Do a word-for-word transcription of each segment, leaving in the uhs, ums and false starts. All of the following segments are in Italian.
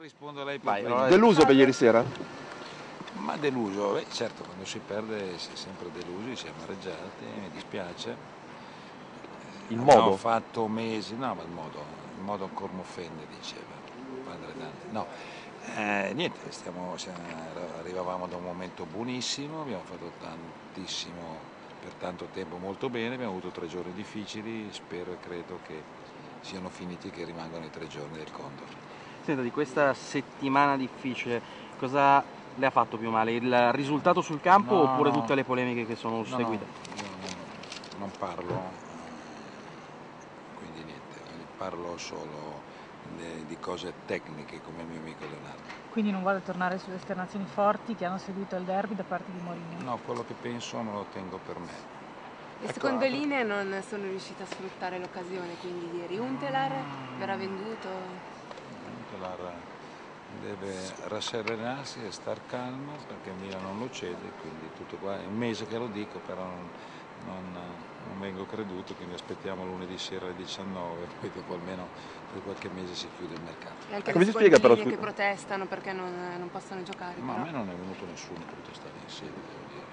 rispondo a lei per Vai, primo. allora, Deluso per ieri sera? Ma deluso, beh, certo, quando si perde si è sempre delusi, si è amareggiati, mi dispiace. Il Abbiamo modo? fatto mesi, no, ma il modo, il modo ancora mi offende, diceva padre Dante. No, eh, niente, stiamo, siamo, arrivavamo da un momento buonissimo, abbiamo fatto tantissimo, per tanto tempo molto bene, abbiamo avuto tre giorni difficili, spero e credo che siano finiti, che rimangano i tre giorni del Condor. Senta, di questa settimana difficile, cosa le ha fatto più male? Il risultato sul campo No, oppure no. tutte le polemiche che sono No, seguite? no, io non, non parlo, quindi niente, parlo solo de, di cose tecniche come il mio amico Leonardo. Quindi non vuole tornare sulle esternazioni forti che hanno seguito il derby da parte di Mourinho? No, quello che penso non lo tengo per me. Le seconde linee non sono riuscite a sfruttare l'occasione, quindi ieri Huntelaar verrà venduto? Huntelaar deve rasserenarsi e star calmo perché il Milan non lo cede, quindi tutto qua, è un mese che lo dico, però non, non, non vengo creduto, quindi aspettiamo lunedì sera alle diciannove, poi dopo almeno per qualche mese si chiude il mercato. E anche Come le si seconde spiega però? linee che protestano perché non, non possono giocare. Ma però. a me non è venuto nessuno a protestare in sede, devo dire.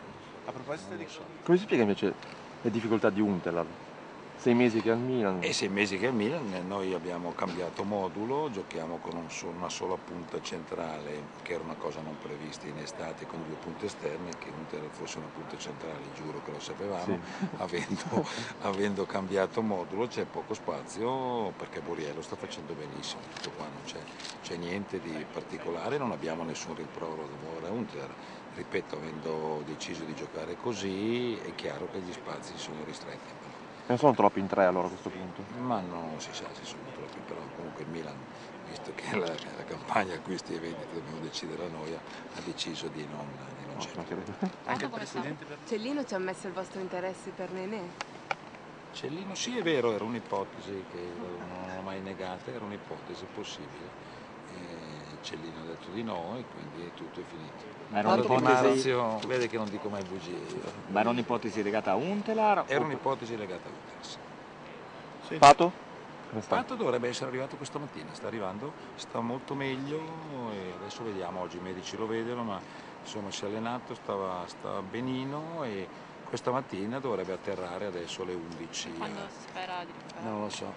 A proposito di... So. Come si spiega invece le difficoltà di Huntelaar? Sei mesi che è al Milan. E sei mesi che è al Milan, noi abbiamo cambiato modulo, giochiamo con un solo, una sola punta centrale, che era una cosa non prevista in estate, con due punte esterne, che Huntelaar fosse una punta centrale, giuro che lo sapevamo, Sì. avendo, avendo cambiato modulo c'è poco spazio perché Borriello sta facendo benissimo, tutto qua non c'è, c'è niente di particolare, non abbiamo nessun rimprovero da muovere a Huntelaar. Ripeto, avendo deciso di giocare così, è chiaro che gli spazi sono ristretti. Non sono troppi in tre allora a questo punto? Ma non si sa se sono troppi, però comunque il Milan, visto che la, la campagna acquisti e vendite dobbiamo decidere a noi, ha deciso di non, di non cedere. Anche il presidente per... Cellino ci ha messo il vostro interesse per Nenè? Cellino sì, è vero, era un'ipotesi che non ho mai negata, era un'ipotesi possibile. E Cellino ha detto di no e quindi tutto è finito. Ma era Tanto Di un'ipotesi- Marzio, vede che non dico mai bugie io. Ma era un'ipotesi legata a Huntelaar? Era o- un'ipotesi legata a Uters. Sì. Pato? Come sta? Pato dovrebbe essere arrivato questa mattina, sta arrivando, sta molto meglio e adesso vediamo, oggi i medici lo vedono, ma insomma si è allenato, stava, sta benino e questa mattina dovrebbe atterrare adesso alle undici. Quando si spera di recuperare? Non lo so,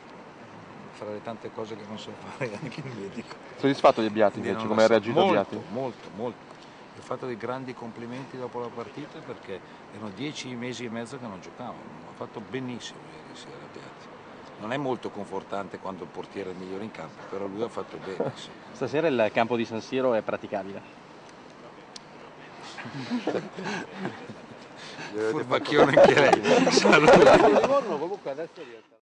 fra le tante cose che non so fare anche il medico. Soddisfatto di Abbiati Quindi invece? non Come lo ha so. reagito Molto, Abbiati? molto, molto. Gli ho fatto dei grandi complimenti dopo la partita perché erano dieci mesi e mezzo che non giocavano, ha fatto benissimo ieri sera Abbiati. Non è molto confortante quando il portiere è il migliore in campo, però lui ha fatto bene. Sì. Stasera il campo di San Siro è praticabile? Furbacchione anche lei. Saluto.